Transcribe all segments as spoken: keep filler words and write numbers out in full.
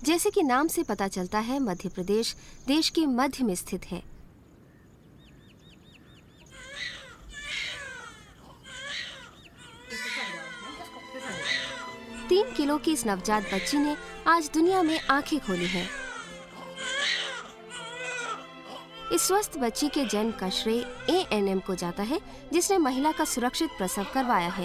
जैसे कि नाम से पता चलता है, मध्य प्रदेश देश के मध्य में स्थित है। तीन किलो की इस नवजात बच्ची ने आज दुनिया में आंखें खोली हैं। इस स्वस्थ बच्ची के जन्म का श्रेय ए एन एम को जाता है, जिसने महिला का सुरक्षित प्रसव करवाया है।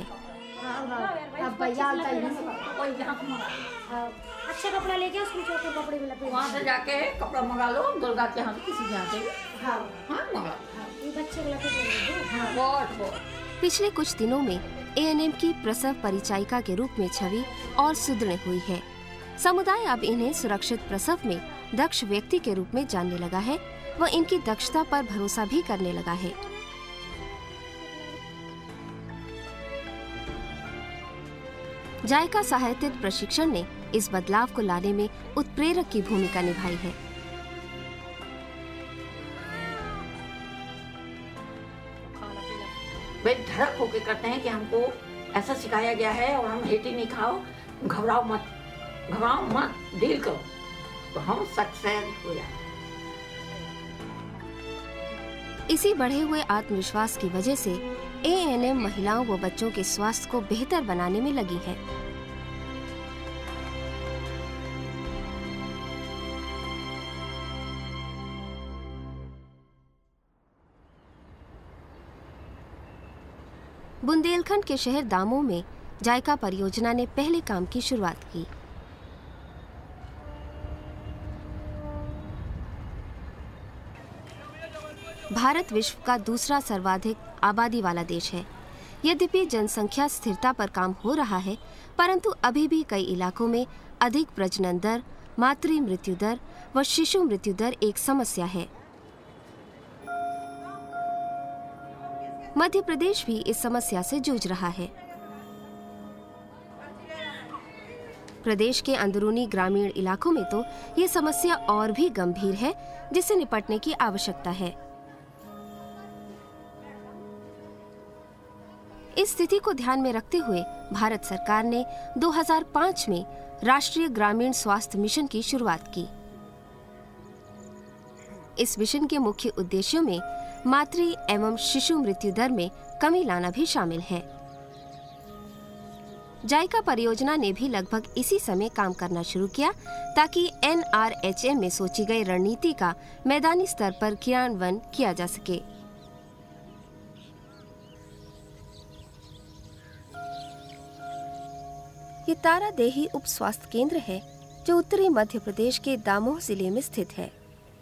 अच्छा कपड़ा लेके उसमें छोटे कपड़े में लपेट, वहाँ से जाके कपड़ा मंगा लो, दुर्गा के यहाँ किसी यहाँ से हाँ हाँ मंगा ये बच्चे को लपेट हाँ बहुत बहुत। पिछले कुछ दिनों में ए एन एम की प्रसव परिचायिका के रूप में छवि और सुदृढ़ हुई है। समुदाय अब इन्हें सुरक्षित प्रसव में दक्ष व्यक्ति के रूप में जानने लगा है व इनकी दक्षता पर भरोसा भी करने लगा है। जायका सहायतित प्रशिक्षण ने इस बदलाव को लाने में उत्प्रेरक की भूमिका निभाई है। वे धड़क होके करते हैं कि हमको ऐसा सिखाया गया है और हम हेटी नहीं खाओ, घबराओ मत, घबराओ मत, डील करो, तो हम सक्सेस हो जाए। इसी बढ़े हुए आत्मविश्वास की वजह से ए एन एम महिलाओं व बच्चों के स्वास्थ्य को बेहतर बनाने में लगी है। बुंदेलखंड के शहर दामोह में जायका परियोजना ने पहले काम की शुरुआत की। भारत विश्व का दूसरा सर्वाधिक आबादी वाला देश है। यद्यपि जनसंख्या स्थिरता पर काम हो रहा है, परंतु अभी भी कई इलाकों में अधिक प्रजनन दर, मातृ मृत्यु दर व शिशु मृत्यु दर एक समस्या है। मध्य प्रदेश भी इस समस्या से जूझ रहा है। प्रदेश के अंदरूनी ग्रामीण इलाकों में तो ये समस्या और भी गंभीर है, जिससे निपटने की आवश्यकता है। इस स्थिति को ध्यान में रखते हुए भारत सरकार ने दो हज़ार पाँच में राष्ट्रीय ग्रामीण स्वास्थ्य मिशन की शुरुआत की। इस मिशन के मुख्य उद्देश्यों में मातृ एवं शिशु मृत्यु दर में कमी लाना भी शामिल है। जायका परियोजना ने भी लगभग इसी समय काम करना शुरू किया, ताकि एन आर एच एम में सोची गई रणनीति का मैदानी स्तर पर क्रियान्वयन किया जा सके। ये तारादेही उप स्वास्थ्य केंद्र है, जो उत्तरी मध्य प्रदेश के दामोह जिले में स्थित है।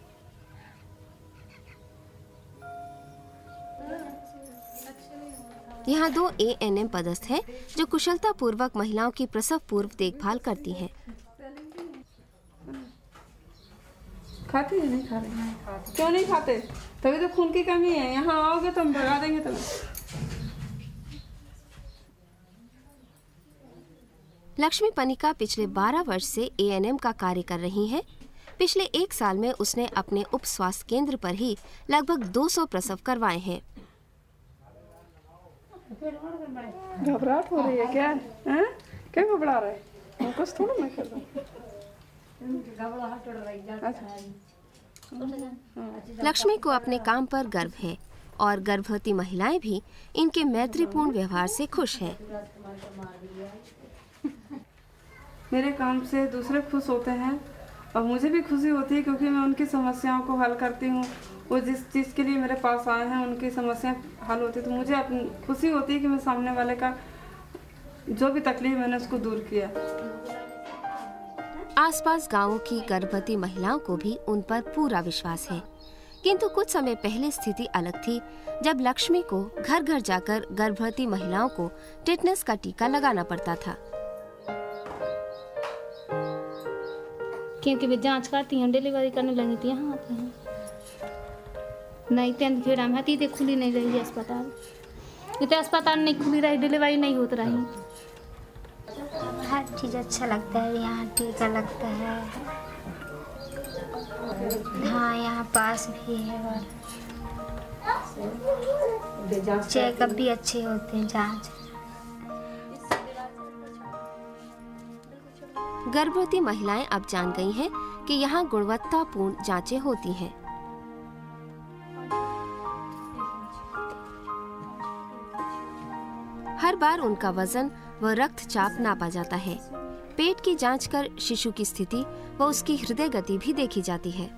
यहाँ दो ए एन एम पदस्थ हैं, जो कुशलता पूर्वक महिलाओं की प्रसव पूर्व देखभाल करती हैं। खाती है? नहीं खा रही। क्यों नहीं खाते? तभी तो खून की कमी है। यहाँ आओगे तो हम भगा देंगे तुम्हें। लक्ष्मी पनिका पिछले बारह वर्ष से ए एन एम का कार्य कर रही हैं। पिछले एक साल में उसने अपने उप स्वास्थ्य केंद्र पर ही लगभग दो सौ प्रसव करवाए हैं। घबराहट हो रही है क्या? हैं? क्या घबरा रहा है? कुछ थोड़ा मैं कर रहा हूँ। लक्ष्मी को अपने काम पर गर्व है और गर्भवती महिलाएं भी इनके मैत्रीपूर्ण व्यवहार से खुश हैं। मेरे काम से दूसरे खुश होते हैं और मुझे भी खुशी होती है, क्योंकि मैं उनकी समस्याओं को हल करती हूँ। वो जिस चीज़ के लिए मेरे पास आए हैं उनकी समस्या हल होती है, तो मुझे अपनी खुशी होती है कि मैं सामने वाले का जो भी तकलीफ मैंने उसको दूर किया। आसपास गांवों की गर्भवती महिलाओं को भी उन पर पूरा विश्वास है, किंतु कुछ समय पहले स्थिति अलग थी, जब लक्ष्मी को घर घर जाकर गर्भवती महिलाओं को टेटनस का टीका लगाना पड़ता था। क्योंकि वे जांच करती हैं, डिलीवरी करने लगी थी यहाँ आती हैं। नहीं तेन खेड़ा में थी, खुली नहीं रही अस्पताल, इतने अस्पताल नहीं खुली रही, डिलीवरी नहीं होती रही। हर चीज़ अच्छा लगता है, यहाँ टीका लगता है। हाँ यहाँ पास भी है और चेकअप भी अच्छे होते हैं, जांच। गर्भवती महिलाएं अब जान गई हैं कि यहाँ गुणवत्तापूर्ण जांचें होती हैं। हर बार उनका वजन व रक्तचाप नापा जाता है। पेट की जांच कर शिशु की स्थिति व उसकी हृदय गति भी देखी जाती है।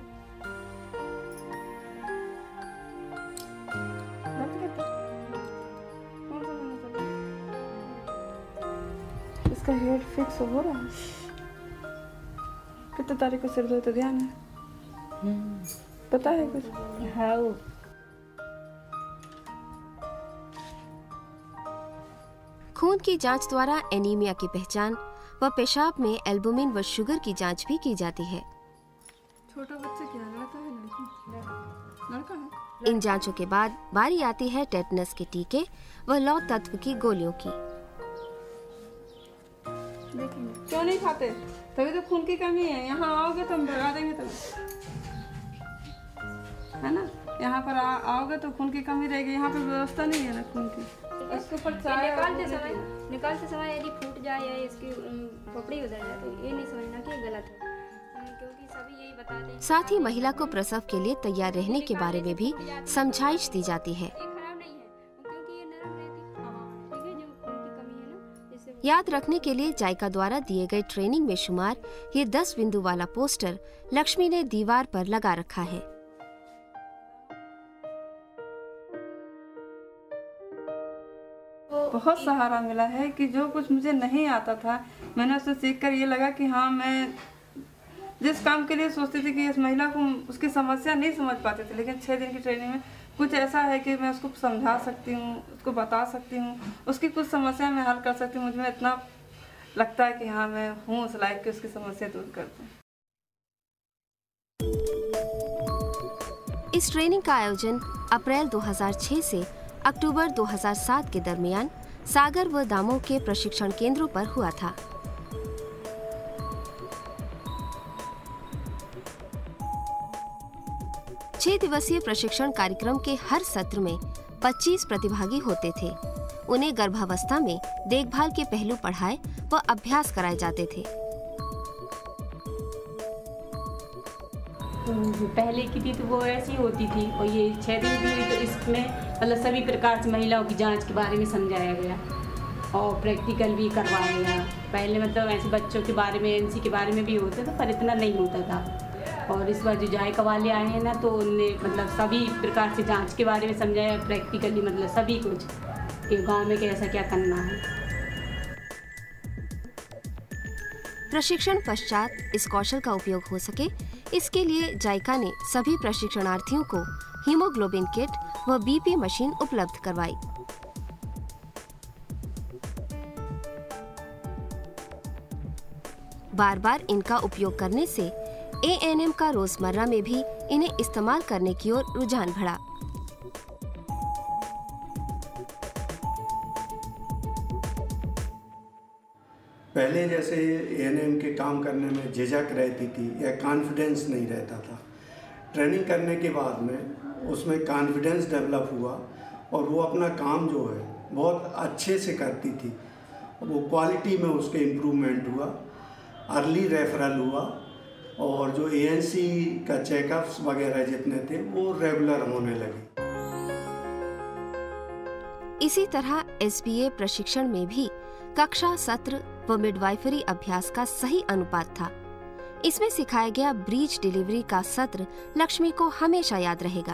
इसका हेड फिक्स हो रहा है। कितने तारीख को सिर धोए तो ध्यान है? पता है कुछ? हाँ वो खून की जांच द्वारा एनीमिया की पहचान व पेशाब में एल्बुमिन व शुगर की जांच भी की जाती है। छोटा बच्चा क्या लड़का है लड़की? लड़का है। इन जांचों के बाद बारी आती है टेटनस के टीके व लौ तत्व की गोलियों की। क्यों नहीं खाते? तभी तो खून की कमी है। यहाँ आओगे तो हम भगा देंगे तुम्हें, है ना? यहाँ पर आ, आओगे तो खून की कमी रहेगी। यहाँ पर व्यवस्था नहीं है ना खून की। इसके ऊपर चाय निकालते समय निकालते समय यदि फूट जाए या इसकी पपड़ी उधर जाए तो ये नहीं समझना कि ये गलत है, क्योंकि सभी यही बताते हैं। साथ ही महिला को प्रसव के लिए तैयार रहने के बारे में भी समझाइश दी जाती है। ये खराब नहीं है क्योंकि ये नरम रहती है, ठीक है, जो खून की कमी है ना इससे। याद रखने के लिए जायका द्वारा दिए गए ट्रेनिंग में शुमार ये दस बिंदु वाला पोस्टर लक्ष्मी ने दीवार पर लगा रखा है। बहुत सहारा मिला है कि जो कुछ मुझे नहीं आता था मैंने उससे सीखकर ये लगा कि हाँ, मैं जिस काम के लिए सोचती थी कि इस महिला को उसकी समस्या नहीं समझ पाती थी, लेकिन छः दिन की ट्रेनिंग में कुछ ऐसा है कि मैं उसको समझा सकती हूँ, उसको बता सकती हूँ, उसकी कुछ समस्या मैं हल कर सकती हूँ। मुझे इतना लगता है कि हाँ, मैं हूँ उस लायक कि उसकी समस्या दूर कर दूँ। इस ट्रेनिंग का आयोजन अप्रैल दो हज़ार छह से अक्टूबर दो हज़ार सात के दरमियान सागर व दामोह के प्रशिक्षण केंद्रों पर हुआ था। छह दिवसीय प्रशिक्षण कार्यक्रम के हर सत्र में पच्चीस प्रतिभागी होते थे। उन्हें गर्भावस्था में देखभाल के पहलू पढ़ाए व अभ्यास कराए जाते थे। पहले की थी तो वो ऐसी होती थी और ये छः दिन की हुई तो इसमें मतलब सभी प्रकार से महिलाओं की जांच के बारे में समझाया गया और प्रैक्टिकल भी करवाया गया। पहले मतलब ऐसे बच्चों के बारे में एनसी के बारे में भी होता था पर इतना नहीं होता था। और इस बार जो जायका वाले आए हैं ना तो उनने मतलब सभी प्रकार से जांच के बारे में समझाया प्रैक्टिकली, मतलब सभी कुछ कि गाँव में कैसा क्या करना है। प्रशिक्षण पश्चात इस कौशल का उपयोग हो सके, इसके लिए जायका ने सभी प्रशिक्षणार्थियों को हीमोग्लोबिन किट व बीपी मशीन उपलब्ध करवाई। बार बार इनका उपयोग करने से एएनएम का रोजमर्रा में भी इन्हें इस्तेमाल करने की ओर रुझान बढ़ा। पहले जैसे एएनएम के काम करने में झिझक रहती थी या कॉन्फिडेंस नहीं रहता था। ट्रेनिंग करने के बाद में उसमें कॉन्फिडेंस डेवलप हुआ और वो अपना काम जो है बहुत अच्छे से करती थी। वो क्वालिटी में उसके इम्प्रूवमेंट हुआ, अर्ली रेफरल हुआ और जो एएनसी का चेकअप्स वगैरह जितने थे वो रेगुलर होने लगे। इसी तरह एसबीए प्रशिक्षण में भी कक्षा सत्र व मिडवाइफरी अभ्यास का सही अनुपात था। इसमें सिखाया गया ब्रीच डिलीवरी का सत्र लक्ष्मी को हमेशा याद रहेगा।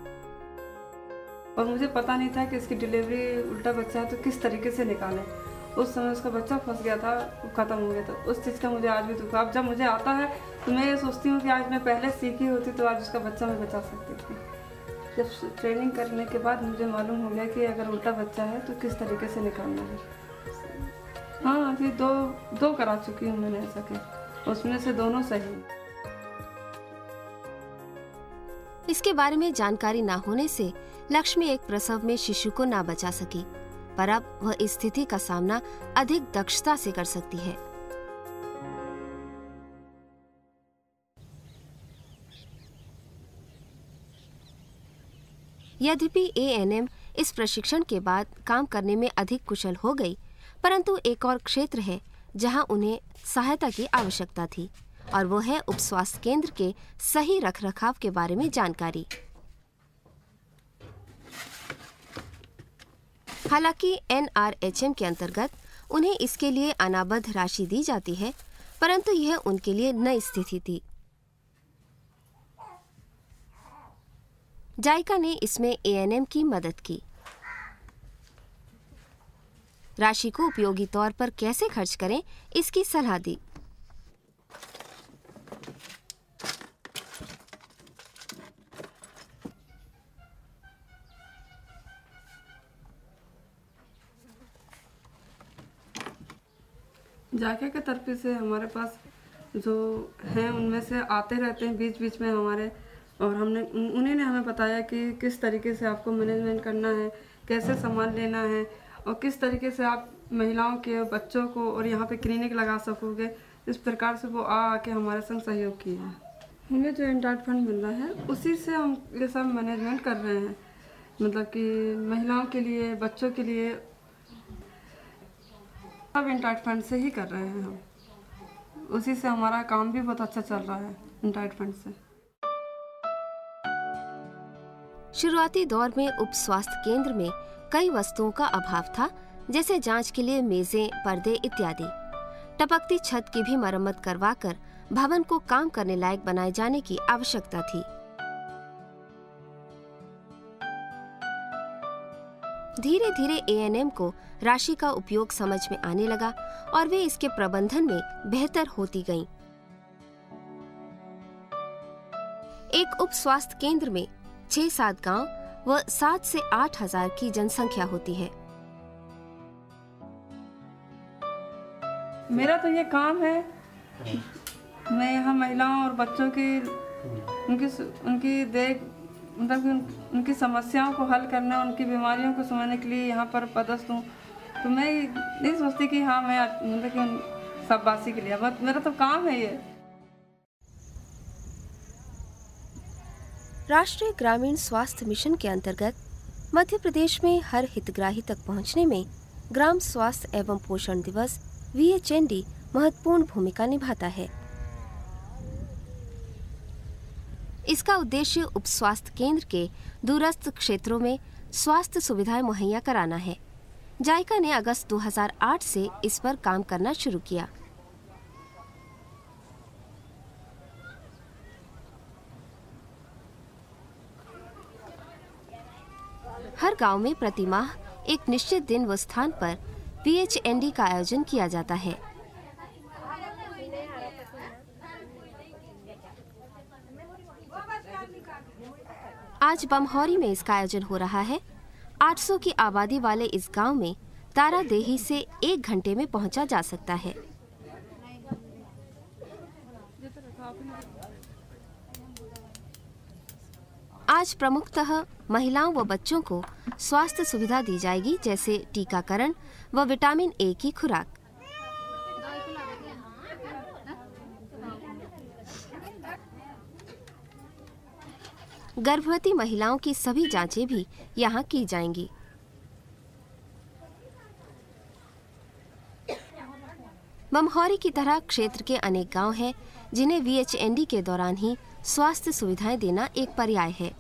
और मुझे पता नहीं था कि इसकी डिलीवरी उल्टा बच्चा है तो किस तरीके से निकालें। उस समय उसका बच्चा फंस गया था, खत्म हो गया था। उस चीज़ का मुझे आज भी दुख। अब जब मुझे आता है तो मैं ये सोचती हूँ कि आज मैं पहले सीखी होती तो आज उसका बच्चा मैं बचा सकती थी। जब ट्रेनिंग करने के बाद मुझे मालूम हो गया कि अगर उल्टा बच्चा है तो किस तरीके से निकालना है। हाँ, अभी दो दो करा चुकी हूँ मैंने ऐसा कि उसमें से दोनों सही। इसके बारे में जानकारी न होने से लक्ष्मी एक प्रसव में शिशु को ना बचा सकी, पर अब वह इस स्थिति का सामना अधिक दक्षता से कर सकती है। यद्यपि एएनएम इस प्रशिक्षण के बाद काम करने में अधिक कुशल हो गई, परंतु एक और क्षेत्र है जहां उन्हें सहायता की आवश्यकता थी, और वो है उप स्वास्थ्य केंद्र के सही रखरखाव के बारे में जानकारी। हालांकि एन आर एच एम के अंतर्गत उन्हें इसके लिए अनाबद्ध राशि दी जाती है, परंतु यह उनके लिए नई स्थिति थी। जायका ने इसमें ए एन एम की मदद की। राशि को उपयोगी तौर पर कैसे खर्च करें, इसकी सलाह दी। जायका के तरफ से हमारे पास जो हैं उनमें से आते रहते हैं बीच बीच में हमारे, और हमने उन्हीं ने हमें बताया कि किस तरीके से आपको मैनेजमेंट करना है, कैसे सामान लेना है, और किस तरीके से आप महिलाओं के बच्चों को और यहाँ पे क्लिनिक लगा सकोगे। इस प्रकार से वो आ आके हमारे संग सहयोग किया है। हमें जो एंटार्ट फंड मिल रहा है उसी से हम ये सब मैनेजमेंट कर रहे हैं, मतलब कि महिलाओं के लिए, बच्चों के लिए सब एंटार्ट फंड से ही कर रहे हैं हम। उसी से हमारा काम भी बहुत अच्छा चल रहा है एंटार्ट फंड से। शुरुआती दौर में उप स्वास्थ्य केंद्र में कई वस्तुओं का अभाव था, जैसे जांच के लिए मेजें, पर्दे इत्यादि। टपकती छत की भी मरम्मत करवाकर भवन को काम करने लायक बनाए जाने की आवश्यकता थी। धीरे धीरे ए एन एम को राशि का उपयोग समझ में आने लगा और वे इसके प्रबंधन में बेहतर होती गईं। एक उप स्वास्थ्य केंद्र में छह सात गांव व सात से आठ हजार की जनसंख्या होती है। मेरा तो ये काम है, मैं यहाँ महिलाओं और बच्चों की उनकी उनकी देख मतलब कि उन, उनकी समस्याओं को हल करना, उनकी बीमारियों को समझने के लिए यहाँ पर पदस्थ हूँ। तो मैं नहीं सोचती कि हाँ मैं मतलब कि उन सब वासी के लिए, बस मेरा तो काम है ये। राष्ट्रीय ग्रामीण स्वास्थ्य मिशन के अंतर्गत मध्य प्रदेश में हर हितग्राही तक पहुंचने में ग्राम स्वास्थ्य एवं पोषण दिवस वी एच एन डी महत्वपूर्ण भूमिका निभाता है। इसका उद्देश्य उप स्वास्थ्य केंद्र के दूरस्थ क्षेत्रों में स्वास्थ्य सुविधाएं मुहैया कराना है। जायका ने अगस्त दो हज़ार आठ से इस पर काम करना शुरू किया। हर गांव में प्रति माह एक निश्चित दिन व स्थान पर वी एच एन डी का आयोजन किया जाता है। आज बमहौरी में इसका आयोजन हो रहा है। आठ सौ की आबादी वाले इस गांव में तारादेही से एक घंटे में पहुंचा जा सकता है। आज प्रमुखतः महिलाओं व बच्चों को स्वास्थ्य सुविधा दी जाएगी, जैसे टीकाकरण व विटामिन ए की खुराक। गर्भवती महिलाओं की सभी जांचें भी यहाँ की जाएंगी। बमहौरी की तरह क्षेत्र के अनेक गांव हैं जिन्हें वी एच एन डी के दौरान ही स्वास्थ्य सुविधाएं देना एक पर्याय है।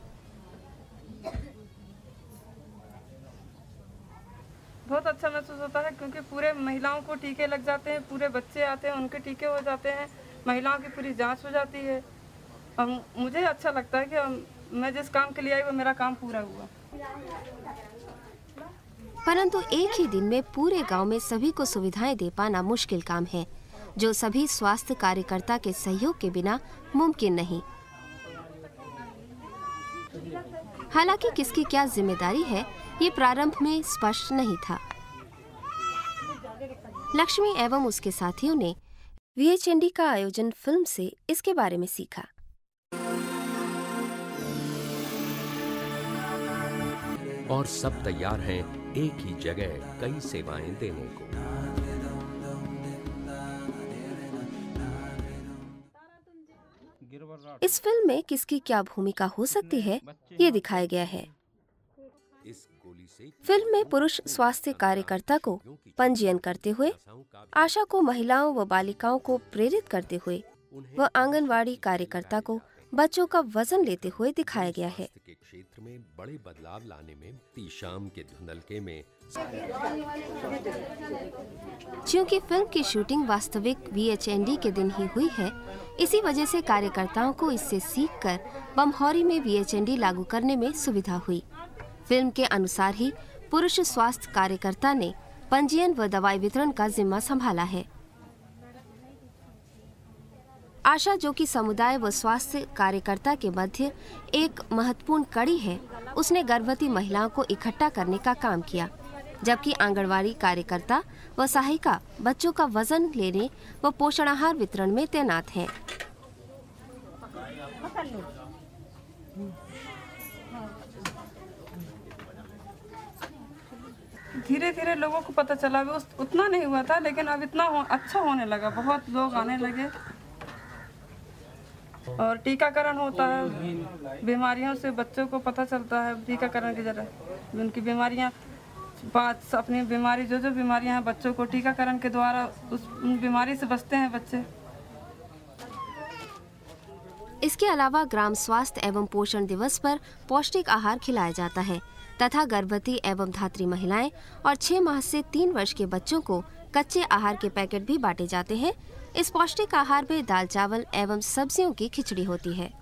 बहुत अच्छा महसूस होता है क्योंकि पूरे महिलाओं को टीके लग जाते हैं, पूरे बच्चे आते हैं उनके टीके हो जाते हैं, महिलाओं की पूरी जांच हो जाती है। और मुझे अच्छा लगता है कि मैं जिस काम के लिए आई वो मेरा काम पूरा हुआ। परंतु एक ही दिन में पूरे गांव में सभी को सुविधाएं दे पाना मुश्किल काम है, जो सभी स्वास्थ्य कार्यकर्ता के सहयोग के बिना मुमकिन नहीं। हालांकि किसकी क्या जिम्मेदारी है ये प्रारंभ में स्पष्ट नहीं था। लक्ष्मी एवं उसके साथियों ने वी एच एन डी का आयोजन फिल्म से इसके बारे में सीखा। और सब तैयार हैं एक ही जगह कई सेवाएं देने को। इस फिल्म में किसकी क्या भूमिका हो सकती है ये दिखाया गया है। इस गोली से फिल्म में पुरुष स्वास्थ्य कार्यकर्ता को पंजीयन करते हुए, आशा को महिलाओं व बालिकाओं को प्रेरित करते हुए व आंगनवाड़ी कार्यकर्ता को बच्चों का वजन लेते हुए दिखाया गया है। के क्षेत्र में बड़े बदलाव लाने में ती शाम के धुंधलके में क्योंकि फिल्म की शूटिंग वास्तविक वी एच एन डी के दिन ही हुई है, इसी वजह से कार्यकर्ताओं को इससे सीखकर बमहौरी में वी एच एन डी लागू करने में सुविधा हुई। फिल्म के अनुसार ही पुरुष स्वास्थ्य कार्यकर्ता ने पंजीयन व दवाई वितरण का जिम्मा संभाला है। आशा, जो कि समुदाय व स्वास्थ्य कार्यकर्ता के मध्य एक महत्वपूर्ण कड़ी है, उसने गर्भवती महिलाओं को इकट्ठा करने का काम किया, जबकि आंगनवाड़ी कार्यकर्ता व सहायिका बच्चों का वजन लेने व पोषण आहार वितरण में तैनात हैं। धीरे धीरे लोगों को पता चला, अभी उस उतना नहीं हुआ था, लेकिन अब इतना हो, अच्छा होने लगा, बहुत लोग आने लगे और टीकाकरण होता है। बीमारियों से बच्चों को पता चलता है टीकाकरण की जगह उनकी बीमारियां, पाँच अपनी बीमारी जो जो बीमारियां हैं बच्चों को टीकाकरण के द्वारा उस उन बीमारी से बचते हैं बच्चे। इसके अलावा ग्राम स्वास्थ्य एवं पोषण दिवस पर पौष्टिक आहार खिलाया जाता है तथा गर्भवती एवं धात्री महिलाएं और छह माह से तीन वर्ष के बच्चों को कच्चे आहार के पैकेट भी बांटे जाते हैं। इस पौष्टिक आहार में दाल चावल एवं सब्जियों की खिचड़ी होती है।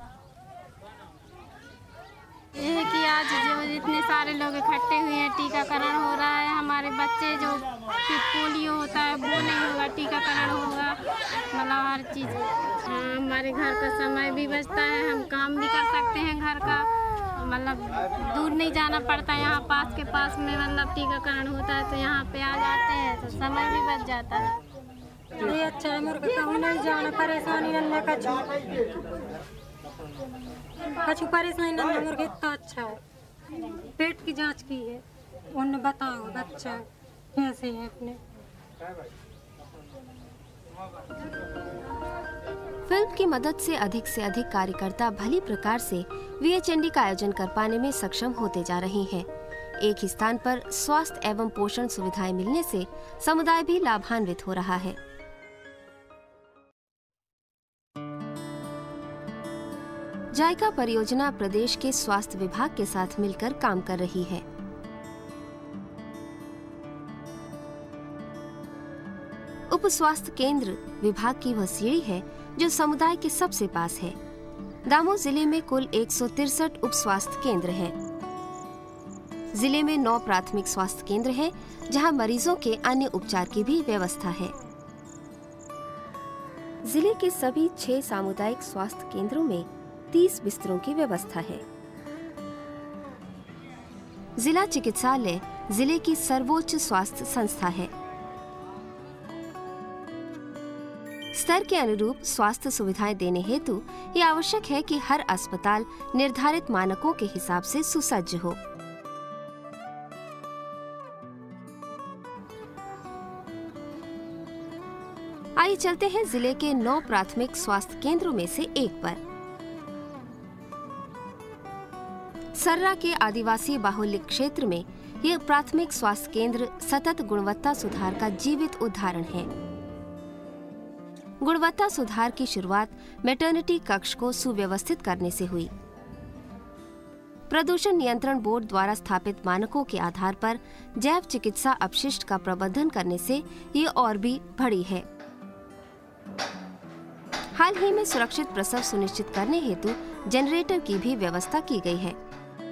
ये है कि आज जो इतने सारे लोग इकट्ठे हुए हैं, टीकाकरण हो रहा है, हमारे बच्चे जो पोलियो होता है वो नहीं होगा, टीकाकरण होगा, मतलब हर चीज़। हमारे घर का समय भी बचता है, हम काम भी कर सकते हैं घर का, मतलब दूर नहीं जाना पड़ता, यहाँ पास के पास में मतलब टीकाकरण होता है तो यहाँ पे आ जाते हैं तो समय भी बच जाता है। ये अच्छा है, मेरे को कहूँ नहीं जाना, परेशानी नहीं कछु कछु परेशानी नहीं, मेरे को इतना अच्छा है। पेट की जांच की है, उन्होंने बताओ बच्चा कैसे है अपने। फिल्म की मदद से अधिक से अधिक कार्यकर्ता भली प्रकार से वी एच एन डी का आयोजन कर पाने में सक्षम होते जा रहे हैं। एक ही स्थान पर स्वास्थ्य एवं पोषण सुविधाएं मिलने से समुदाय भी लाभान्वित हो रहा है। जायका परियोजना प्रदेश के स्वास्थ्य विभाग के साथ मिलकर काम कर रही है। उप स्वास्थ्य केंद्र विभाग की वह सीढ़ी है जो समुदाय के सबसे पास है। दामोह जिले में कुल एक सौ तिरसठ उप स्वास्थ्य केंद्र हैं। जिले में नौ प्राथमिक स्वास्थ्य केंद्र हैं, जहां मरीजों के अन्य उपचार की भी व्यवस्था है। जिले के सभी छह सामुदायिक स्वास्थ्य केंद्रों में तीस बिस्तरों की व्यवस्था है। जिला चिकित्सालय जिले की सर्वोच्च स्वास्थ्य संस्था है। स्तर के अनुरूप स्वास्थ्य सुविधाएं देने हेतु ये आवश्यक है कि हर अस्पताल निर्धारित मानकों के हिसाब से सुसज्ज हो। आइए चलते हैं जिले के नौ प्राथमिक स्वास्थ्य केंद्रों में से एक पर। सर्रा के आदिवासी बाहुल्य क्षेत्र में यह प्राथमिक स्वास्थ्य केंद्र सतत गुणवत्ता सुधार का जीवित उदाहरण है। गुणवत्ता सुधार की शुरुआत मैटरनिटी कक्ष को सुव्यवस्थित करने से हुई। प्रदूषण नियंत्रण बोर्ड द्वारा स्थापित मानकों के आधार पर जैव चिकित्सा अपशिष्ट का प्रबंधन करने से ये और भी बढ़ी है। हाल ही में सुरक्षित प्रसव सुनिश्चित करने हेतु जनरेटर की भी व्यवस्था की गई है।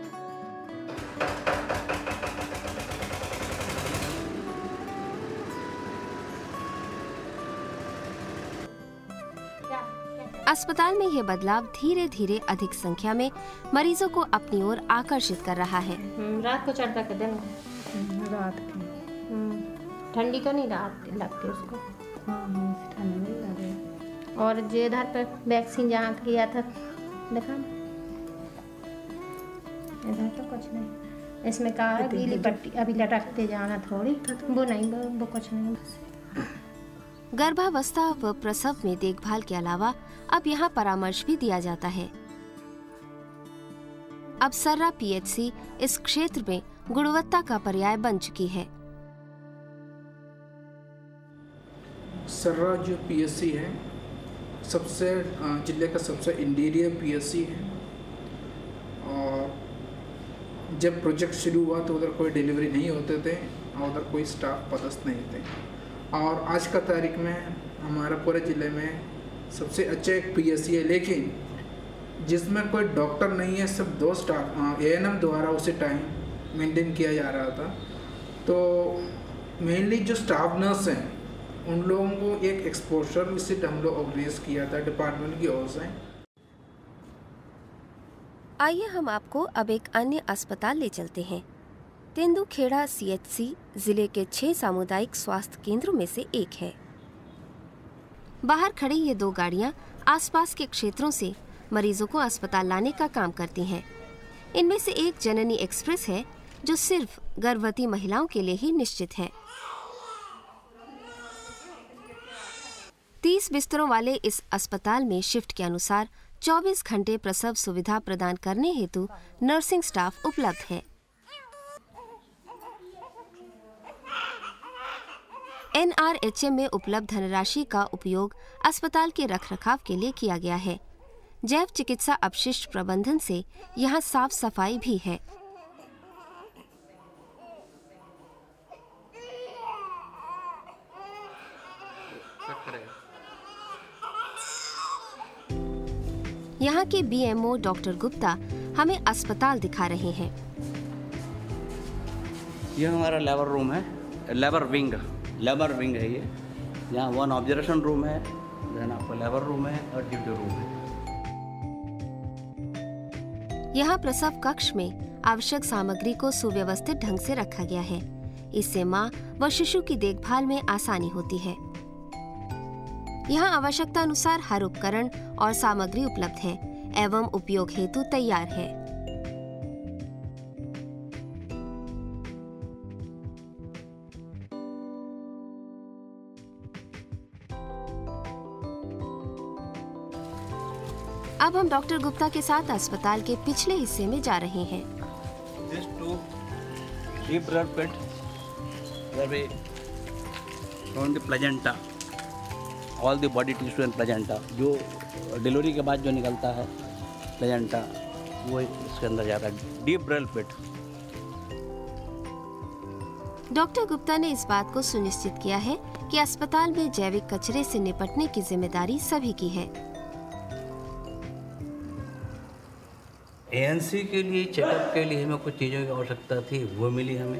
अस्पताल में यह बदलाव धीरे धीरे अधिक संख्या में मरीजों को अपनी ओर आकर्षित कर रहा है। रात को चढ़ता कर देना, रात की ठंडी को नहीं रात लगती उसको। हाँ, ठंडी नहीं लगे। और जो इधर पर वैक्सीन जहाँ किया था देखा, इधर तो कुछ नहीं, इसमें कहा है गीली पट्टी अभी लटकते जाना थोड़ी, वो नहीं वो, वो कुछ नहीं। गर्भावस्था व प्रसव में देखभाल के अलावा अब यहाँ परामर्श भी दिया जाता है। अब सर्रा पी एच सी इस क्षेत्र में गुणवत्ता का पर्याय बन चुकी है। सर्रा जो पीएससी है सबसे जिले का सबसे इंटीरियर पीएससी है, और जब प्रोजेक्ट शुरू हुआ तो उधर कोई डिलीवरी नहीं होते थे और उधर कोई स्टाफ पदस्थ नहीं थे, और आज का तारीख में हमारा पूरे ज़िले में सबसे अच्छा एक पीएससी है, लेकिन जिसमें कोई डॉक्टर नहीं है, सब दो स्टाफ एएनएम द्वारा उसे टाइम मेंटेन किया जा रहा था। तो मेनली जो स्टाफ नर्स हैं उन लोगों को एक एक्सपोजर विजिट हम लोग ऑर्गेनाइज किया था डिपार्टमेंट की ओर से। आइए हम आपको अब एक अन्य अस्पताल ले चलते हैं। तेंदुखेड़ा सीएचसी जिले के छह सामुदायिक स्वास्थ्य केंद्रों में से एक है। बाहर खड़ी ये दो गाड़ियां आसपास के क्षेत्रों से मरीजों को अस्पताल लाने का काम करती हैं। इनमें से एक जननी एक्सप्रेस है जो सिर्फ गर्भवती महिलाओं के लिए ही निश्चित है। तीस बिस्तरों वाले इस अस्पताल में शिफ्ट के अनुसार चौबीस घंटे प्रसव सुविधा प्रदान करने हेतु नर्सिंग स्टाफ उपलब्ध है। एनआरएचएम में उपलब्ध धनराशि का उपयोग अस्पताल के रखरखाव के लिए किया गया है। जैव चिकित्सा अपशिष्ट प्रबंधन से यहाँ साफ सफाई भी है। यहाँ के बीएमओ डॉक्टर गुप्ता हमें अस्पताल दिखा रहे हैं। यह हमारा लेबर रूम है, लेबर विंग लेबर विंग है ये। यहाँ वन ऑब्जर्वेशन रूम है, देन आपका लेबर रूम है और ड्यूटी रूम है। यहाँ प्रसव कक्ष में आवश्यक सामग्री को सुव्यवस्थित ढंग से रखा गया है। इससे माँ व शिशु की देखभाल में आसानी होती है। यहाँ आवश्यकता अनुसार हर उपकरण और सामग्री उपलब्ध है एवं उपयोग हेतु तैयार है। अब हम डॉक्टर गुप्ता के साथ अस्पताल के पिछले हिस्से में जा रहे हैं। These two deep blood pit where we found the placenta, all the body tissue and placenta, जो डिलीवरी के बाद जो निकलता है प्लेजेंटा वो इसके अंदर जाता है। Deep blood pit. Doctor Gupta ने इस बात को सुनिश्चित किया है कि अस्पताल में जैविक कचरे से निपटने की जिम्मेदारी सभी की है। एएनसी के लिए चेकअप के लिए हमें कुछ चीज़ों की आवश्यकता थी, वो मिली हमें।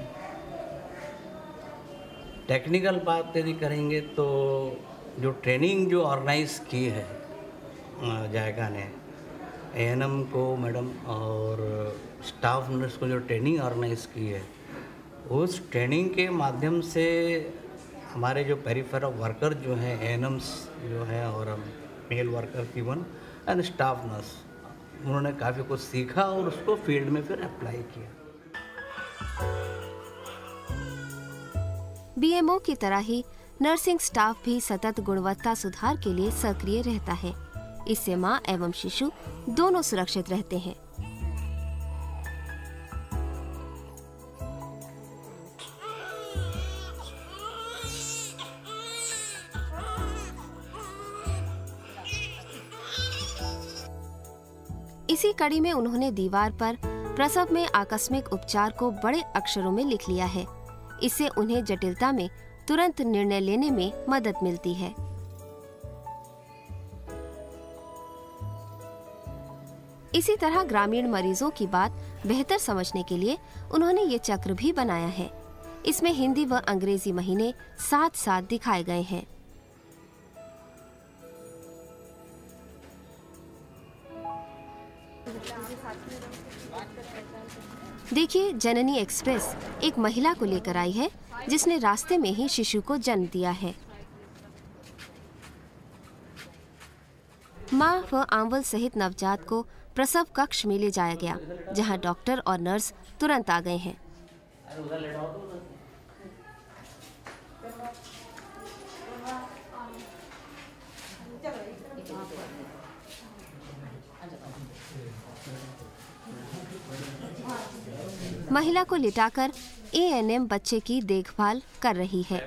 टेक्निकल बात यदि करेंगे तो जो ट्रेनिंग जो ऑर्गेनाइज की है जायका ने एएनएम को मैडम और स्टाफ नर्स को जो ट्रेनिंग ऑर्गेनाइज की है, उस ट्रेनिंग के माध्यम से हमारे जो पेरिफेरल वर्कर जो हैं एएनएम्स जो हैं और male worker even and staff nurse, उन्होंने काफ़ी कुछ सीखा और उसको फील्ड में फिर अप्लाई किया। बीएमओ की तरह ही नर्सिंग स्टाफ भी सतत गुणवत्ता सुधार के लिए सक्रिय रहता है। इससे मां एवं शिशु दोनों सुरक्षित रहते हैं। इसी कड़ी में उन्होंने दीवार पर प्रसव में आकस्मिक उपचार को बड़े अक्षरों में लिख लिया है। इससे उन्हें जटिलता में तुरंत निर्णय लेने में मदद मिलती है। इसी तरह ग्रामीण मरीजों की बात बेहतर समझने के लिए उन्होंने ये चक्र भी बनाया है। इसमें हिंदी व अंग्रेजी महीने साथ साथ दिखाए गए हैं। देखिए, जननी एक्सप्रेस एक महिला को लेकर आई है जिसने रास्ते में ही शिशु को जन्म दिया है। मां व आंवल सहित नवजात को प्रसव कक्ष में ले जाया गया, जहां डॉक्टर और नर्स तुरंत आ गए हैं। महिला को लिटाकर ए एन एम बच्चे की देखभाल कर रही है।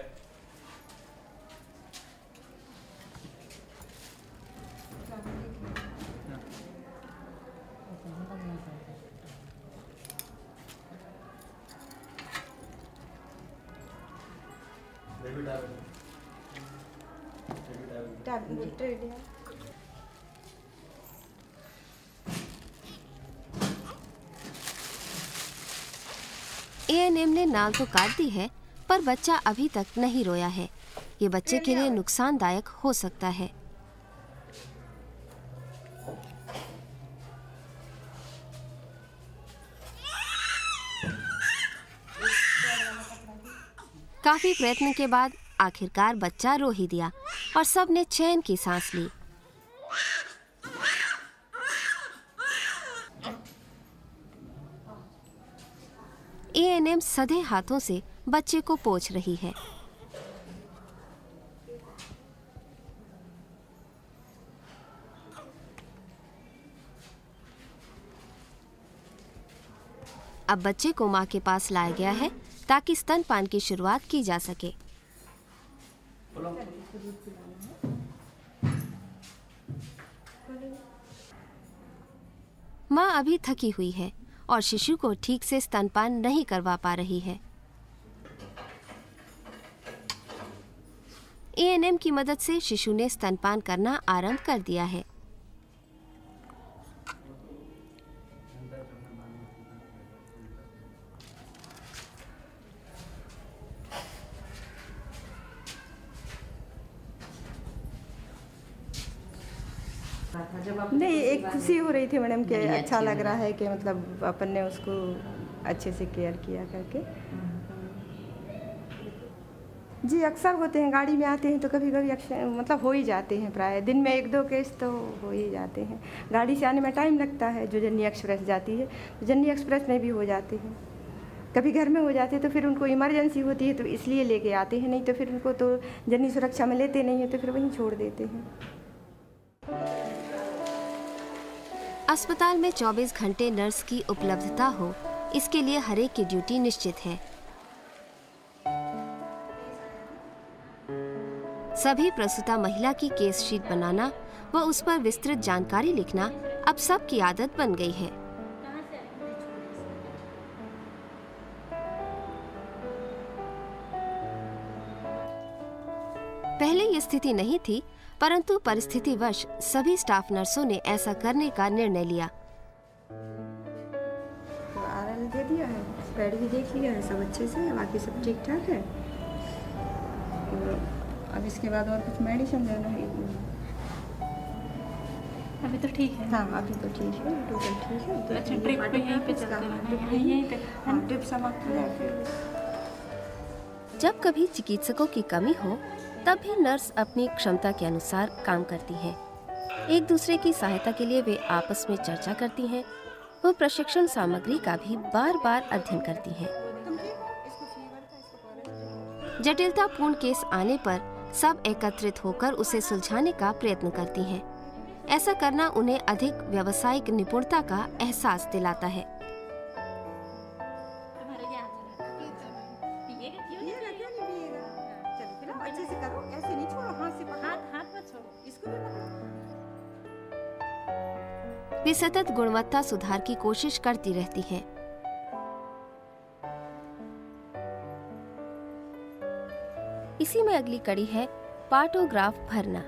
ए एन एम ने नाल तो काट दी है, पर बच्चा अभी तक नहीं रोया है। ये बच्चे के लिए नुकसानदायक हो सकता है। काफी प्रयत्न के बाद आखिरकार बच्चा रो ही दिया और सब ने चैन की सांस ली। ए एन एम सधे हाथों से बच्चे को पोंछ रही है। अब बच्चे को मां के पास लाया गया है ताकि स्तनपान की शुरुआत की जा सके। मां अभी थकी हुई है और शिशु को ठीक से स्तनपान नहीं करवा पा रही है। ए एन एम की मदद से शिशु ने स्तनपान करना आरंभ कर दिया है। नहीं, एक खुशी हो रही थी मैडम कि अच्छा लग रहा है कि मतलब अपन ने उसको अच्छे से केयर किया करके। जी अक्सर होते हैं, गाड़ी में आते हैं तो कभी कभी मतलब हो ही जाते हैं, प्राय दिन में एक दो केस तो हो ही जाते हैं। गाड़ी से आने में टाइम लगता है, जो जर्नी एक्सप्रेस जाती है तो जर्नी एक्सप्रेस में भी हो जाते हैं। कभी घर में हो जाते हैं तो फिर उनको इमरजेंसी होती है तो इसलिए लेके आते हैं, नहीं तो फिर उनको तो जर्नी सुरक्षा में लेते नहीं है तो फिर वहीं छोड़ देते हैं। अस्पताल में चौबीस घंटे नर्स की उपलब्धता हो, इसके लिए हरेक की ड्यूटी निश्चित है। सभी प्रसूता महिला की केस शीट बनाना व उस पर विस्तृत जानकारी लिखना अब सबकी आदत बन गई है। पहले ये स्थिति नहीं थी, परंतु परिस्थितिवश सभी स्टाफ नर्सों ने ऐसा करने का निर्णय लिया। तो आर एल दे दिया है, पैड भी देख लिया है, सब अच्छे से, बाकी सब ठीक ठाक है। अब इसके बाद और कुछ मेडिसिन देना है। अभी तो ठीक है। हाँ अभी तो ठीक है, टोटल ठीक है। तो अच्छा, ट्रिप पे यहीं पे चलते रहना है, यहीं पे। हाँ, ट्रिप समाप्त हो जाए फिर। जब कभी चिकित्सकों की कमी हो तब भी नर्स अपनी क्षमता के अनुसार काम करती हैं। एक दूसरे की सहायता के लिए वे आपस में चर्चा करती हैं। वो प्रशिक्षण सामग्री का भी बार बार अध्ययन करती हैं। जटिलतापूर्ण केस आने पर सब एकत्रित होकर उसे सुलझाने का प्रयत्न करती हैं। ऐसा करना उन्हें अधिक व्यावसायिक निपुणता का एहसास दिलाता है। वे सतत गुणवत्ता सुधार की कोशिश करती रहती हैं। इसी में अगली कड़ी है पार्टोग्राफ भरना।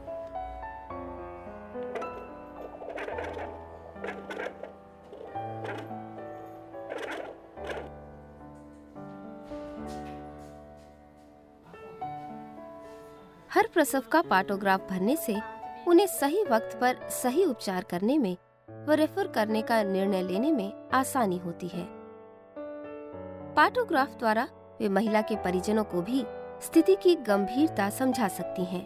हर प्रसव का पार्टोग्राफ भरने से उन्हें सही वक्त पर सही उपचार करने में व रेफर करने का निर्णय लेने में आसानी होती है। पार्टोग्राफ द्वारा वे महिला के परिजनों को भी स्थिति की गंभीरता समझा सकती हैं।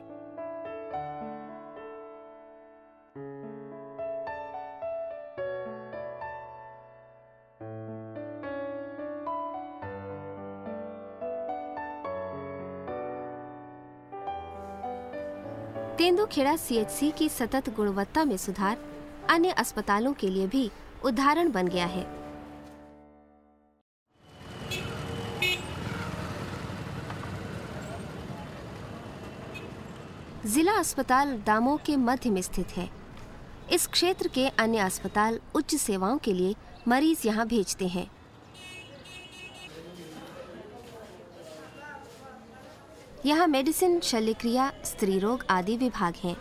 तेंदुखेड़ा सी एच सी की सतत गुणवत्ता में सुधार अन्य अस्पतालों के लिए भी उदाहरण बन गया है। जिला अस्पताल दामोह के मध्य में स्थित है। इस क्षेत्र के अन्य अस्पताल उच्च सेवाओं के लिए मरीज यहाँ भेजते हैं। यहाँ मेडिसिन, शल्यक्रिया, स्त्री रोग आदि विभाग हैं।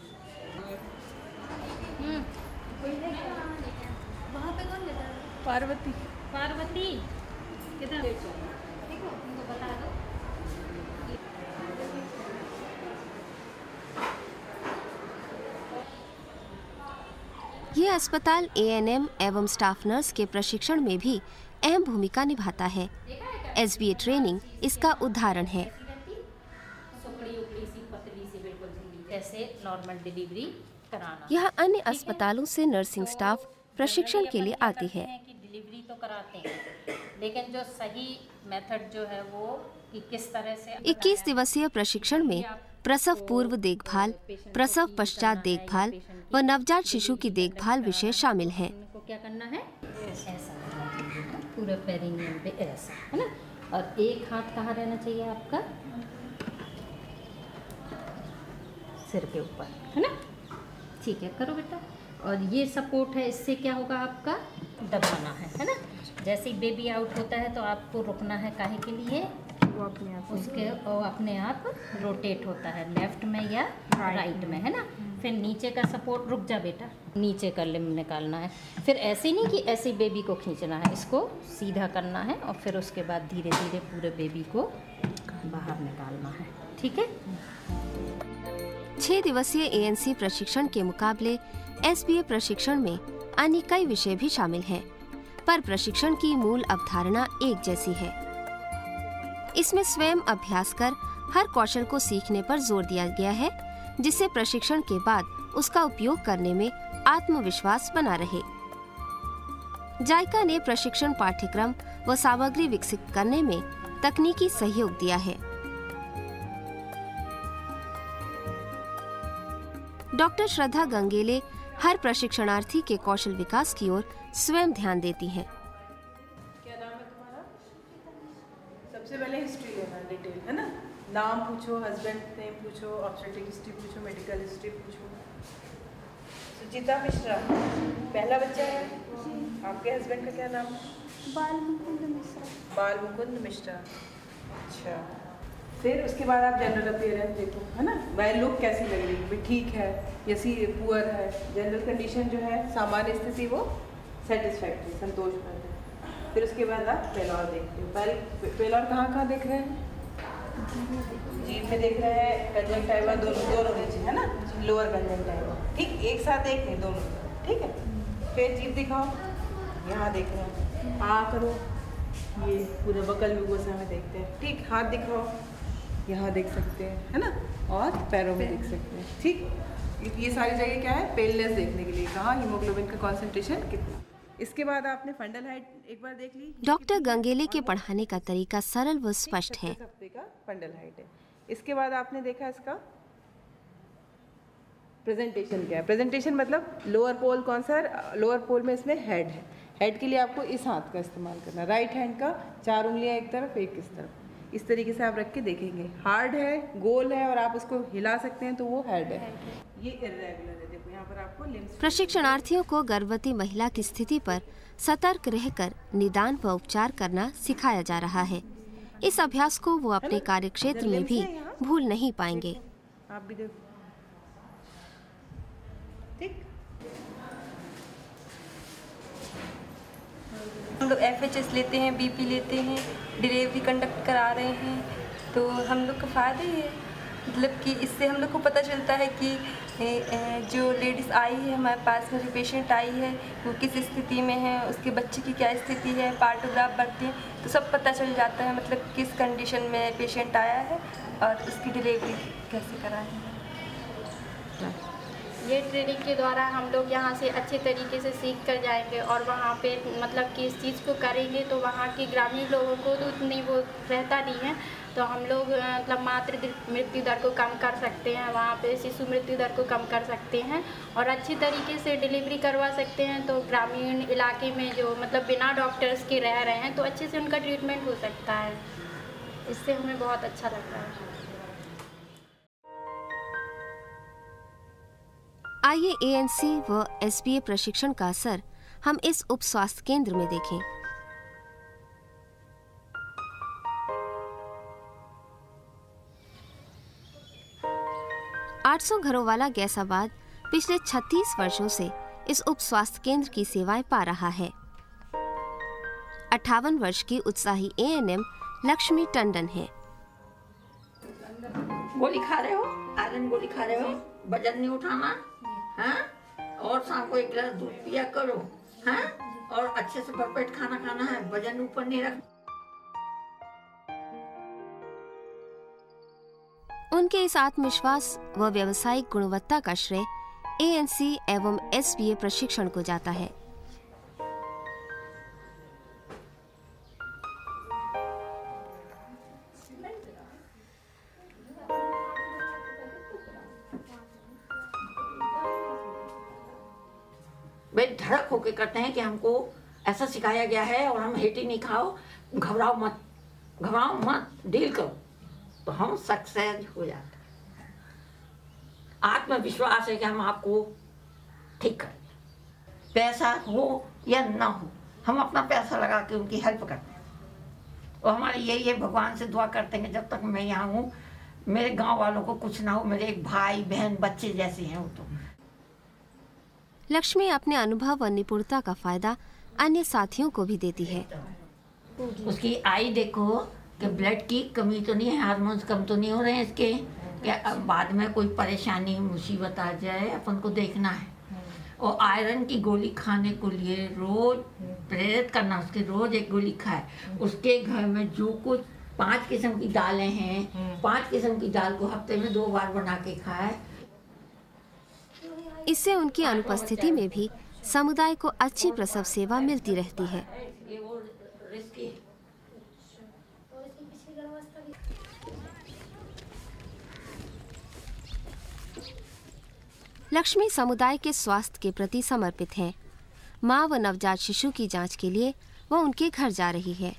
पार्वती पार्वती किधर उनको बता दो। ये अस्पताल ए एन एम एवं स्टाफ नर्स के प्रशिक्षण में भी अहम भूमिका निभाता है। एस बी ए ट्रेनिंग इसका उदाहरण है। कैसे नॉर्मल डिलीवरी कराना। यहाँ अन्य अस्पतालों से नर्सिंग स्टाफ प्रशिक्षण के लिए आती है। डिलीवरी तो कराते हैं, लेकिन जो सही मेथड जो है वो कि किस तरह से। इक्कीस दिवसीय प्रशिक्षण में प्रसव पूर्व देखभाल, प्रसव पश्चात देखभाल व नवजात शिशु की देखभाल विषय शामिल हैं। उनको क्या करना है, ऐसा पूरे पेरिनियम पे ऐसा, है ना। और एक हाथ कहाँ रहना चाहिए आपका, सिर के ऊपर, है ना। ठीक है, करो बेटा। और ये सपोर्ट है, इससे क्या होगा, आपका दबाना है, है ना। जैसे ही बेबी आउट होता है तो आपको रुकना है, काहे के लिए, वो अपने आप उसके वो अपने आप रोटेट होता है लेफ्ट में या राइट में, है ना। फिर नीचे का सपोर्ट, रुक जा बेटा, नीचे का लिम्ब निकालना है। फिर ऐसे नहीं कि ऐसे बेबी को खींचना है, इसको सीधा करना है और फिर उसके बाद धीरे धीरे पूरे बेबी को बाहर निकालना है, ठीक है। छह दिवसीय ए एन सी प्रशिक्षण के मुकाबले एस बी ए प्रशिक्षण में अन्य कई विषय भी शामिल हैं, पर प्रशिक्षण की मूल अवधारणा एक जैसी है। इसमें स्वयं अभ्यास कर हर कौशल को सीखने पर जोर दिया गया है, जिससे प्रशिक्षण के बाद उसका उपयोग करने में आत्मविश्वास बना रहे। जायका ने प्रशिक्षण पाठ्यक्रम व सामग्री विकसित करने में तकनीकी सहयोग दिया है। डॉक्टर श्रद्धा गंगेले हर प्रशिक्षणार्थी के कौशल विकास की ओर स्वयं ध्यान देती हैं। क्या नाम है तुम्हारा? सबसे पहले हिस्ट्री लेना डिटेल, है ना। नाम पूछो, हस्बैंड नेम पूछो, ऑब्स्टेट्रिक हिस्ट्री पूछो, मेडिकल हिस्ट्री पूछो। सुजीता मिश्रा पहला बच्चा है। आपके हस्बैंड का क्या नाम है? बाल मुकुंद मिश्रा। बाल मुकुंद मिश्रा, अच्छा। फिर उसके बाद आप जनरल अपीयरेंस देखो, है ना। वह लुक कैसी लग रही है, ठीक है या सी पुअर है। जनरल कंडीशन जो है, सामान्य स्थिति, वो सेटिस्फैक्ट्री, संतोषप्रद है। फिर उसके बाद आप पेलॉर देखते हो। पहले पेलॉर कहाँ कहाँ देख रहे हैं, जीभ में देख रहे हैं, कंजंक्टिवा दोनों दोनों नीचे, है ना, लोअर कंजंक्टिवा, ठीक। एक साथ देख नहीं, दोनों, ठीक है। फिर जीभ दिखाओ, यहाँ देख रहे हैं, हाँ करो, ये पूरे बकल म्यूकोसा में देखते हैं, ठीक। हाथ दिखाओ, यहाँ देख सकते हैं, है ना, और पैरों में देख सकते हैं, ठीक। ये सारी जगह क्या है, पेलनेस देखने के लिए, कहाँ हीमोग्लोबिन का कॉन्सेंट्रेशन कितना। इसके बाद आपने फंडल हाइट एक बार देख ली। डॉक्टर गंगेले के पढ़ाने का तरीका सरल व स्पष्ट है। हफ्ते का फंडल हाइट है। इसके बाद आपने देखा इसका प्रेजेंटेशन क्या है। प्रेजेंटेशन मतलब लोअर पोल कौन सा है, लोअर पोल में इसमें हेड है। हेड के लिए आपको इस हाथ का इस्तेमाल करना, राइट हैंड का, चार उंगलियां एक तरफ एक इस तरफ, इस तरीके से आप रख के देखेंगे। हार्ड है, गोल है और आप उसको हिला सकते हैं तो वो हेड है। ये इर्रेगुलर है, देखो यहाँ पर आपको लिम्स। प्रशिक्षणार्थियों को गर्भवती महिला की स्थिति पर सतर्क रहकर निदान व उपचार करना सिखाया जा रहा है। इस अभ्यास को वो अपने कार्यक्षेत्र में भी भूल नहीं पाएंगे। आप भी देखो, ठीक। हम लोग एफ एच एस लेते हैं, बी पी लेते हैं, डिलीवरी कंडक्ट करा रहे हैं, तो हम लोग को फ़ायदा ही है। मतलब कि इससे हम लोग को पता चलता है कि जो लेडीज़ आई है हमारे पास में, जो पेशेंट आई है वो किस स्थिति में है, उसके बच्चे की क्या स्थिति है, पार्टोग्राफ बढ़ती है तो सब पता चल जाता है, मतलब किस कंडीशन में पेशेंट आया है और उसकी डिलीवरी कैसे कराएं। ये ट्रेनिंग के द्वारा हम लोग यहाँ से अच्छे तरीके से सीख कर जाएंगे और वहाँ पे मतलब कि इस चीज़ को करेंगे तो वहाँ के ग्रामीण लोगों को तो उतनी वो रहता नहीं है, तो हम लोग मतलब मातृ मृत्यु दर को कम कर सकते हैं, वहाँ पे शिशु मृत्यु दर को कम कर सकते हैं और अच्छी तरीके से डिलीवरी करवा सकते हैं। तो ग्रामीण इलाके में जो मतलब बिना डॉक्टर्स के रह रहे हैं तो अच्छे से उनका ट्रीटमेंट हो सकता है। इससे हमें बहुत अच्छा लगता है। आइए एएनसी व एसबीए प्रशिक्षण का असर हम इस उप स्वास्थ्य केंद्र में देखें। आठ सौ घरों वाला गैसाबाद पिछले छत्तीस वर्षों से इस उप स्वास्थ्य केंद्र की सेवाएं पा रहा है। अट्ठावन वर्ष की उत्साही एएनएम लक्ष्मी टंडन है। गोली खा रहे हो? आयरन गोली खा रहे हो? वजन नहीं उठाना, हाँ? और शाम को एक गिलास दूध पिया करो, हाँ? और अच्छे से भरपेट खाना खाना है, वजन ऊपर नहीं रखना। उनके इस आत्मविश्वास व व्यावसायिक गुणवत्ता का श्रेय एएनसी एवं एसबीए प्रशिक्षण को जाता है। वे धड़क होके करते हैं कि हमको ऐसा सिखाया गया है और हम हेटी नहीं खाओ, घबराओ मत, घबराओ मत, डील करो, तो हम सक्सेस हो जाते हैं। आत्मविश्वास है कि हम आपको ठीक करें, पैसा हो या ना हो, हम अपना पैसा लगा के उनकी हेल्प करते हैं। और हमारे यही है, भगवान से दुआ करते हैं कि जब तक मैं यहाँ हूँ मेरे गांव वालों को कुछ ना हो, मेरे एक भाई बहन बच्चे जैसे हैं वो। तो लक्ष्मी अपने अनुभव व निपुणता का फायदा अन्य साथियों को भी देती है। उसकी आई देखो कि ब्लड की कमी तो नहीं है, हार्मोन्स कम तो नहीं हो रहे हैं इसके, क्या अब बाद में कोई परेशानी मुसीबत आ जाए अपन को देखना है। और आयरन की गोली खाने को लिए रोज प्रेरित करना, उसके रोज एक गोली खाए। उसके घर में जो कुछ पांच किस्म की दालें हैं, पांच किस्म की दाल को हफ्ते में दो बार बना के खाए। इससे उनकी अनुपस्थिति में भी समुदाय को अच्छी प्रसव सेवा मिलती रहती है। लक्ष्मी समुदाय के स्वास्थ्य के प्रति समर्पित है। मां व नवजात शिशु की जांच के लिए वह उनके घर जा रही है।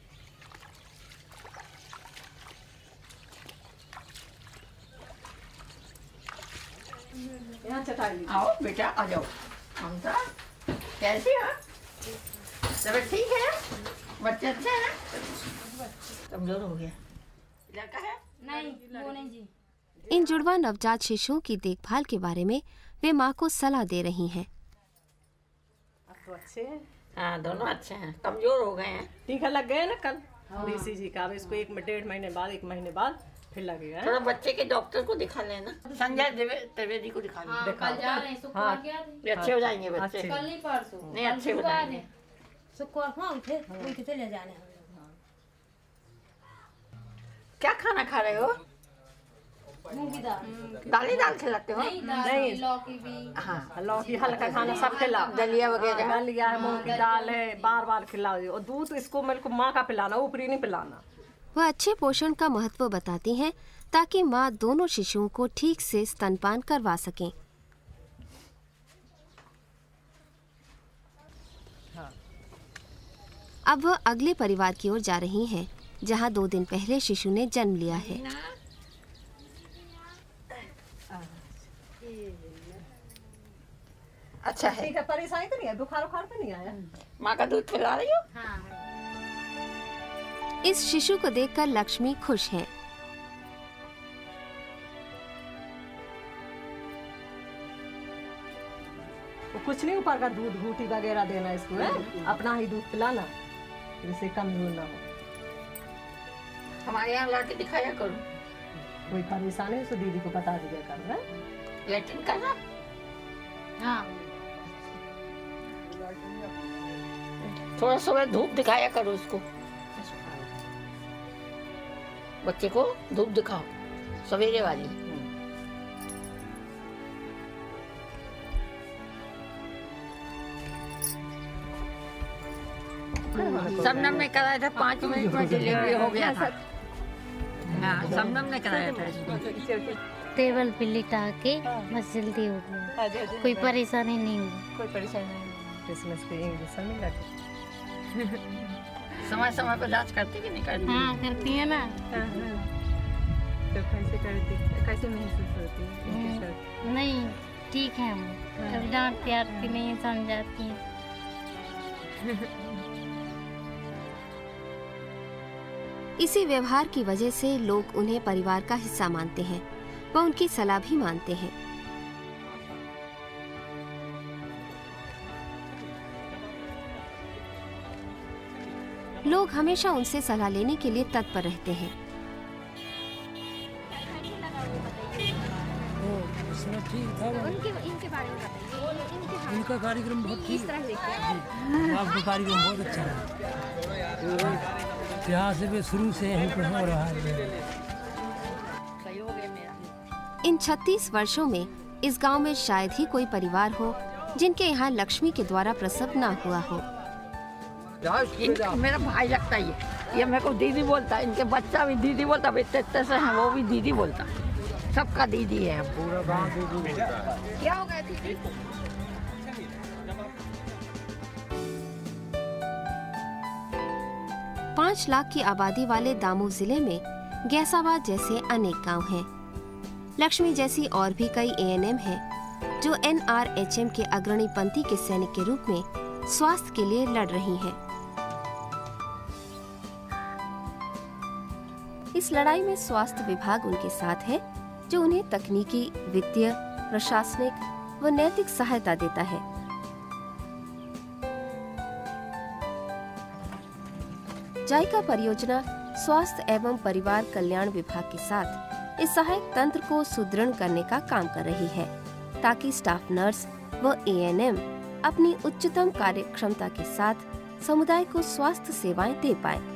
आओ बेटा, आ जाओ। ममता कैसी है? तबीयत ठीक है? बच्चे अच्छे हैं? कमजोर हो गया लड़का है? नहीं, वो नहीं जी। इन जुड़वा नवजात शिशुओं की देखभाल के बारे में वे मां को सलाह दे रही हैं। अब तो अच्छे हैं। हाँ, दोनों अच्छे हैं, कमजोर हो गए हैं। टीका लग गए ना कल डीसी जी का। अब इसको एक डेढ़ महीने बाद एक महीने बाद फिर लगेगा। थोड़ा बच्चे के डॉक्टर को दिखा लेना, संजय त्रिवेदी को दिखा लेना। कल जा रहे हैं, शुक्रवार गया थे। अच्छे हो जाएंगे बच्चे। कल नहीं परसों। नहीं, अच्छे हो जाएंगे। शुक्रवार हाँ उठे, उनके चले जाने हम लोग। क्या खाना खा रहे हो? मूंगी दाल। दाली दाल खिलाते हो? नहीं, नहीं, लौकी भी। हाँ, लौकी हल्का खाना सब खिलाओ। दलिया वगैरह। दलिया है, मूंग की दाल है, बार बार खिलाओ। और दूध इसको मेरे को माँ का पिलाना, ऊपरी नहीं पिलाना। वह अच्छे पोषण का महत्व बताती हैं ताकि माँ दोनों शिशुओं को ठीक से स्तनपान करवा सकें। हाँ। अब वह अगले परिवार की ओर जा रही हैं, जहां दो दिन पहले शिशु ने जन्म लिया है। अच्छा है। ठीक है, परेशानी तो नहीं है, बुखार उखार तो नहीं आया? माँ का दूध पिला रही हो? हाँ। इस शिशु को देखकर लक्ष्मी खुश है। कुछ नहीं, ऊपर का दूध घूटी वगैरह देना इसको है, अपना ही दूध पिलाना, जिससे कमजोर ना हो। हमारे यहाँ लाके दिखाया करो। कोई परेशानी है तो दीदी को बता दिया करो। है लेटिन करना? हाँ। थोड़ा सुबह धूप दिखाया करो उसको, बच्चे को धूप दिखाओ सवेरे वाली। सबनम ने कराया था, पाँच मिनट में डिलीवरी हो गया था। हाँ, सबनम ने कराया था। टेबल पे लिटा के बस जल्दी हो गया, कोई परेशानी नहीं हुई। कोई परेशानी नहीं। क्रिसमस के इंजेक्शन नहीं लगे। समय समय पर जांच करती कि नहीं करती? हाँ, करती है ना। तो कैसे करती, कैसे महसूस होती है? नहीं, ठीक है वो, कभी डांटती आती नहीं है, समझाती है। इसी व्यवहार की वजह से लोग उन्हें परिवार का हिस्सा मानते हैं व उनकी सलाह भी मानते हैं। लोग हमेशा उनसे सलाह लेने के लिए तत्पर रहते हैं। उसमें ठीक था वो। उनके इनके बारे में बताइए। उनका कार्यक्रम बहुत ठीक, आपका कार्यक्रम बहुत अच्छा है। यहाँ से भी शुरू से ही कुछ हो रहा है। इन छत्तीस वर्षों में इस गांव में शायद ही कोई परिवार हो जिनके यहाँ लक्ष्मी के द्वारा प्रसव न हुआ हो। मेरा भाई लगता है ये ये मेरे को दीदी बोलता है, इनके बच्चा भी दीदी बोलता है, इतने इतने से हैं वो भी दीदी बोलता है, सबका दीदी है। पूरा गांव दीदी बोलता है। क्या हो गया दीदी? पाँच लाख की आबादी वाले दामोह जिले में गैसाबाद जैसे अनेक गांव हैं। लक्ष्मी जैसी और भी कई ए एन एम हैं जो एन आर एच एम के अग्रणी पंथी के सैनिक के रूप में स्वास्थ्य के लिए लड़ रही हैं। इस लड़ाई में स्वास्थ्य विभाग उनके साथ है, जो उन्हें तकनीकी, वित्तीय, प्रशासनिक व नैतिक सहायता देता है। जायका परियोजना स्वास्थ्य एवं परिवार कल्याण विभाग के साथ इस सहायक तंत्र को सुदृढ़ करने का काम कर रही है, ताकि स्टाफ नर्स व ए एन एम अपनी उच्चतम कार्यक्षमता के साथ समुदाय को स्वास्थ्य सेवाएं दे पाए।